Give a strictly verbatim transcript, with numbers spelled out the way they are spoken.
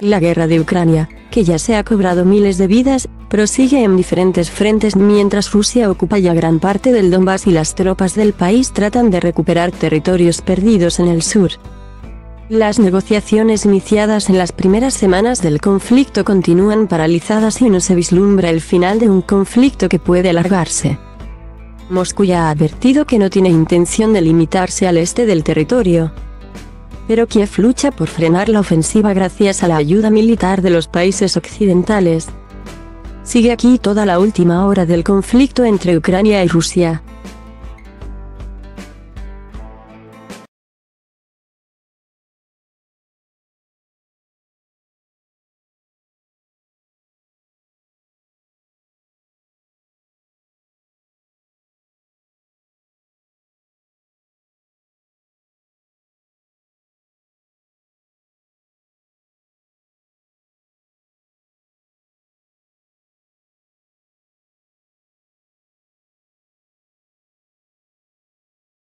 La guerra de Ucrania, que ya se ha cobrado miles de vidas, prosigue en diferentes frentes mientras Rusia ocupa ya gran parte del Donbass y las tropas del país tratan de recuperar territorios perdidos en el sur. Las negociaciones iniciadas en las primeras semanas del conflicto continúan paralizadas y no se vislumbra el final de un conflicto que puede alargarse. Moscú ya ha advertido que no tiene intención de limitarse al este del territorio. Pero Kiev lucha por frenar la ofensiva gracias a la ayuda militar de los países occidentales. Sigue aquí toda la última hora del conflicto entre Ucrania y Rusia.